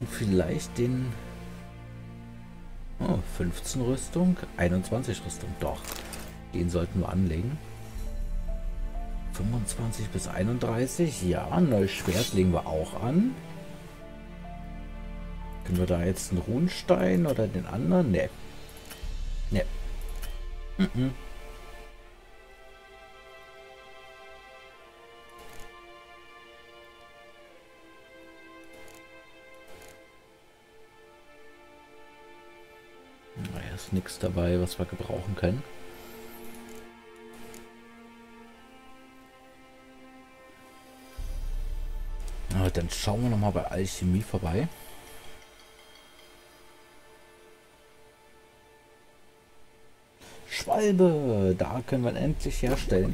Vielleicht den... Oh, 15 Rüstung, 21 Rüstung. Doch, den sollten wir anlegen. 25 bis 31. Ja, ein neues Schwert legen wir auch an. Können wir da jetzt einen Runenstein oder den anderen? Ne. Ne. Mhm. Da ist nichts dabei, was wir gebrauchen können. Na, dann schauen wir noch mal bei Alchemie vorbei. Schwalbe, da können wir ihn endlich herstellen.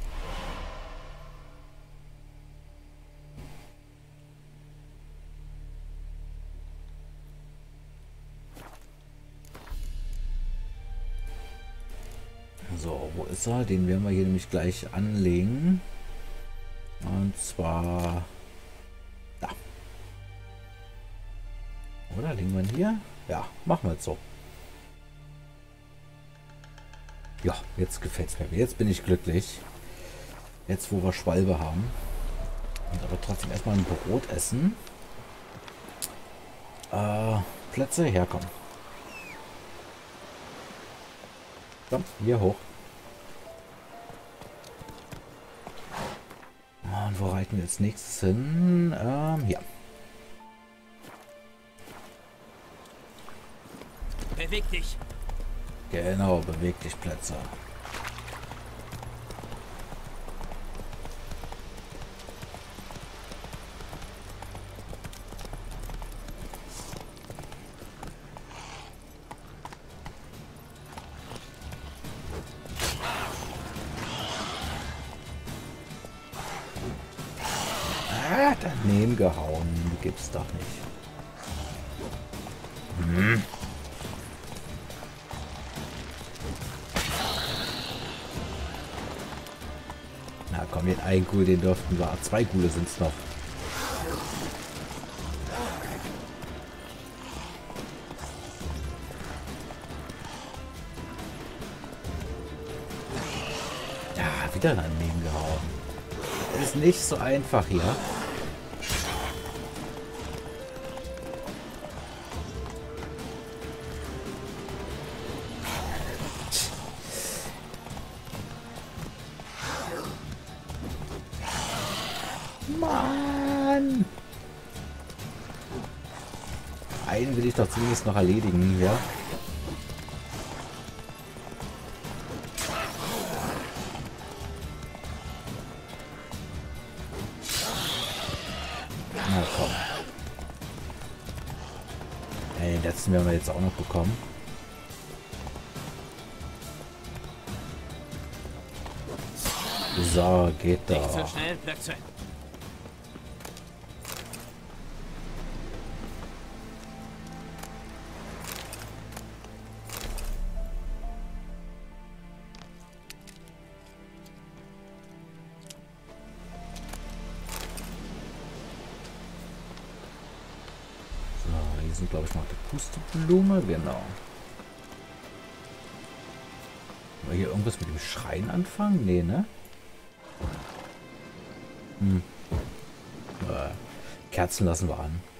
So, wo ist er? Den werden wir hier nämlich gleich anlegen. Und zwar da. Oder legen wir ihn hier? Ja, machen wir es so. Ja, jetzt gefällt es mir. Jetzt bin ich glücklich. Jetzt, wo wir Schwalbe haben. Und aber trotzdem erstmal ein Brot essen. Plätze herkommen. Komm, hier hoch. Und wo reiten wir als nächstes hin? Hier. Beweg dich. Genau, beweg dich, Plätze. Ah, daneben gehauen. Gibt's doch nicht. Hm. Na komm, den einen Ghoul, den dürften wir. Zwei Ghule sind es noch. Ja, wieder daneben gehauen. Ist nicht so einfach hier. Mann! Einen will ich doch zumindest noch erledigen hier. Na komm. Ey, den letzten werden wir jetzt auch noch bekommen. So, geht doch. Nicht so schnell, Plätze. So, hier sind, glaube ich, noch die Pusteblume. Genau. Wollen wir hier irgendwas mit dem Schrein anfangen? Nee, ne? Hm. Kerzen lassen wir an.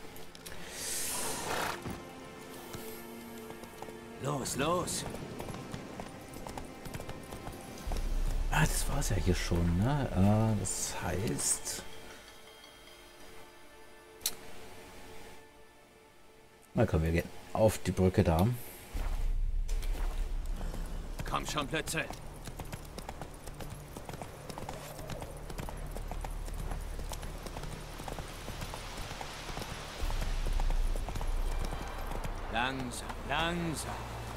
Los, los. Ah, das war es ja hier schon, ne? Das heißt... Na komm, wir gehen auf die Brücke da. Komm schon, Plätze. Langsam, langsam.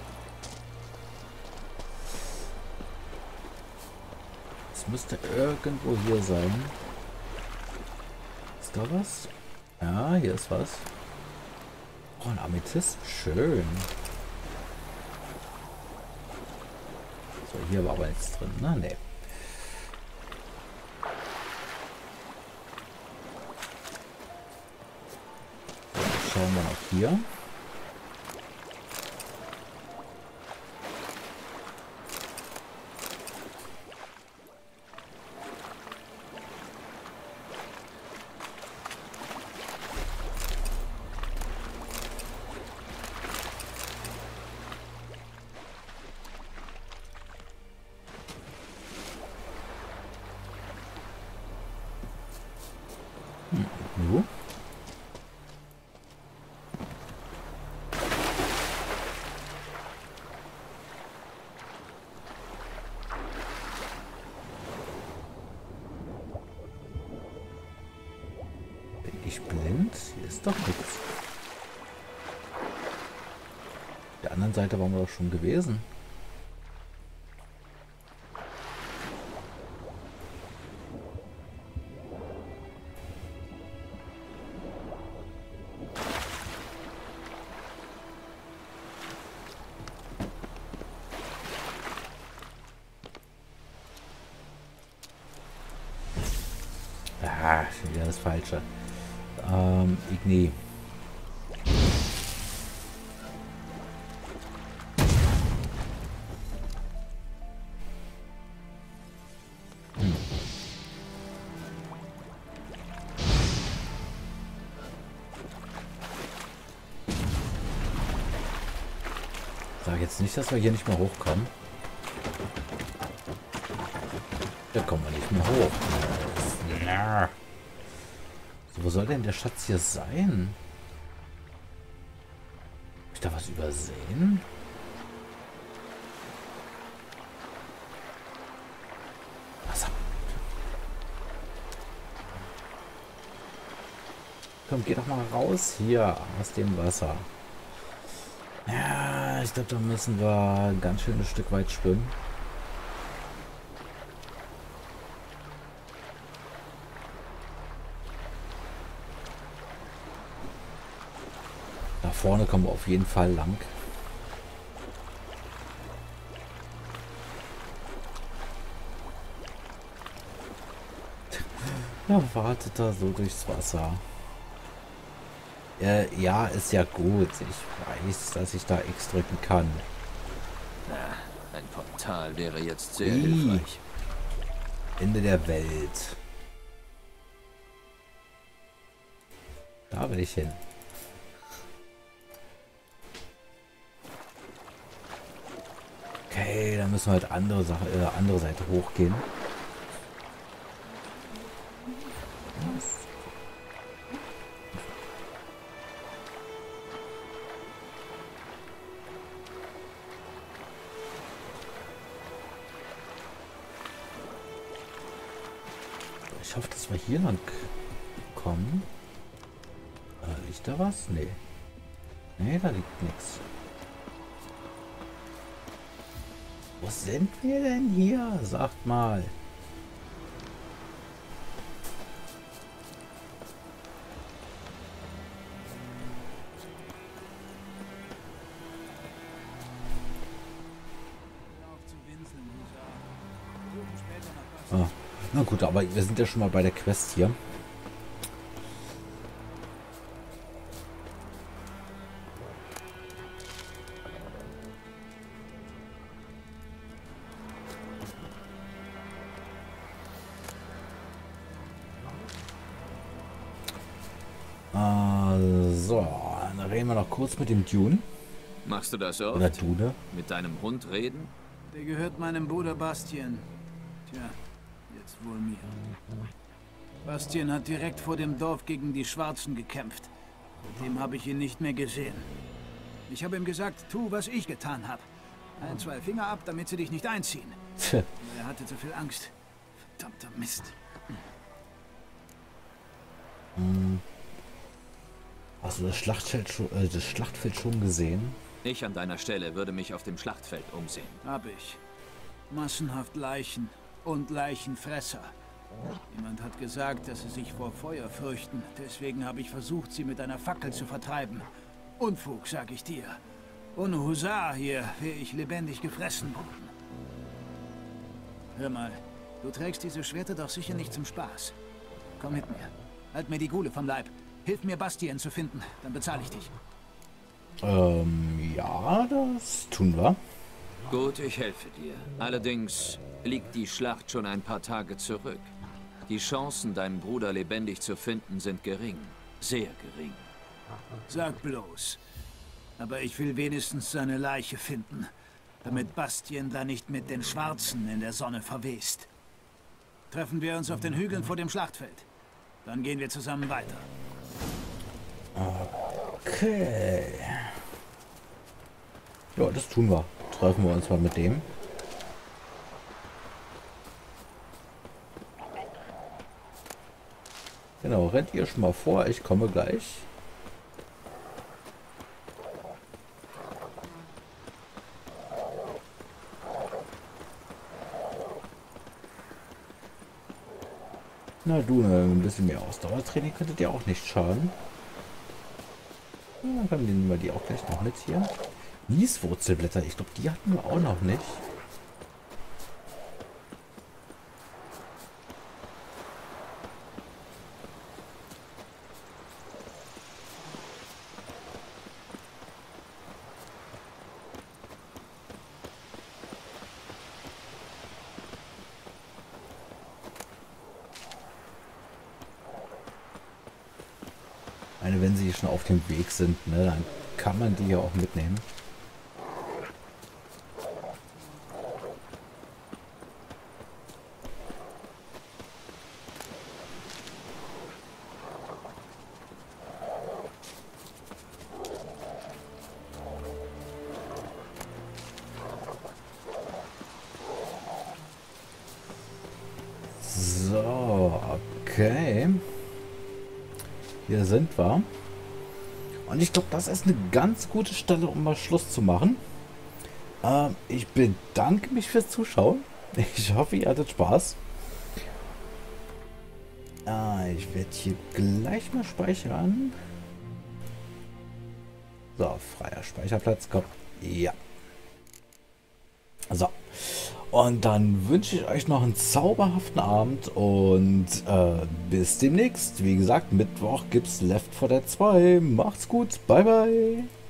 Es müsste irgendwo hier sein. Ist da was? Ja, hier ist was. Oh, ein Amethyst. Schön. So, hier war aber nichts drin. Na, nee. brauchen wir noch hier. So. Bin ich blind? Hier ist doch nichts. Auf der anderen Seite waren wir doch schon gewesen. Ah, schon wieder das Falsche. Igni. Sag jetzt nicht, dass wir hier nicht mehr hochkommen. Da kommen wir nicht mehr hoch. Na. So, wo soll denn der Schatz hier sein? Hab ich da was übersehen? Was? Komm, geh doch mal raus hier aus dem Wasser. Ja, ich glaube, da müssen wir ein ganz schönes Stück weit schwimmen. Da vorne kommen wir auf jeden Fall lang. Da wartet er so durchs Wasser. Ja, ist ja gut. Ich weiß, dass ich da X drücken kann. Na, ein Portal wäre jetzt sehr hilfreich. Ende der Welt. Da will ich hin. Okay, dann müssen wir halt andere Seite hochgehen. Ich hoffe, dass wir hier lang kommen. Liegt da was? Nee. Nee, da liegt nichts. Wo sind wir denn hier? Sagt mal. Ah, na gut, aber wir sind ja schon mal bei der Quest hier. So, dann reden wir noch kurz mit dem Dune. Machst du das oft? Oder Dune. Mit deinem Hund reden? Der gehört meinem Bruder Bastien. Tja, jetzt wohl mir. Bastien hat direkt vor dem Dorf gegen die Schwarzen gekämpft. Seitdem habe ich ihn nicht mehr gesehen. Ich habe ihm gesagt, tu, was ich getan habe. 1, 2 Finger ab, damit sie dich nicht einziehen. Er hatte zu viel Angst. Verdammter Mist. Hast du das Schlachtfeld schon gesehen? Ich an deiner Stelle würde mich auf dem Schlachtfeld umsehen. Hab ich. Massenhaft Leichen und Leichenfresser. Jemand hat gesagt, dass sie sich vor Feuer fürchten. Deswegen habe ich versucht, sie mit einer Fackel zu vertreiben. Unfug, sag ich dir. Ohne Husar hier wäre ich lebendig gefressen worden. Hör mal, du trägst diese Schwerter doch sicher nicht zum Spaß. Komm mit mir. Halt mir die Gule vom Leib. Hilf mir, Bastien zu finden, dann bezahle ich dich. Ja, das tun wir. Gut, ich helfe dir. Allerdings liegt die Schlacht schon ein paar Tage zurück. Die Chancen, deinen Bruder lebendig zu finden, sind gering. Sehr gering. Sag bloß. Aber ich will wenigstens seine Leiche finden, damit Bastien da nicht mit den Schwarzen in der Sonne verwest. Treffen wir uns auf den Hügeln vor dem Schlachtfeld. Dann gehen wir zusammen weiter. Okay. Ja, das tun wir. Treffen wir uns mal mit dem. Genau, rennt ihr schon mal vor, ich komme gleich. Na du, ein bisschen mehr Ausdauertraining könnte dir auch nicht schaden. Ja, dann nehmen wir die auch gleich noch mit hier. Nieswurzelblätter, ich glaube, die hatten wir auch noch nicht. Wenn sie schon auf dem Weg sind, ne, dann kann man die ja auch mitnehmen. So, okay. Hier sind wir. Und ich glaube, das ist eine ganz gute Stelle, um mal Schluss zu machen. Ich bedanke mich fürs Zuschauen. Ich hoffe, ihr hattet Spaß. Ich werde hier gleich mal speichern. So, freier Speicherplatz. Komm. Ja. So. Und dann wünsche ich euch noch einen zauberhaften Abend und bis demnächst. Wie gesagt, Mittwoch gibt's Left 4 Dead 2. Macht's gut. Bye, bye.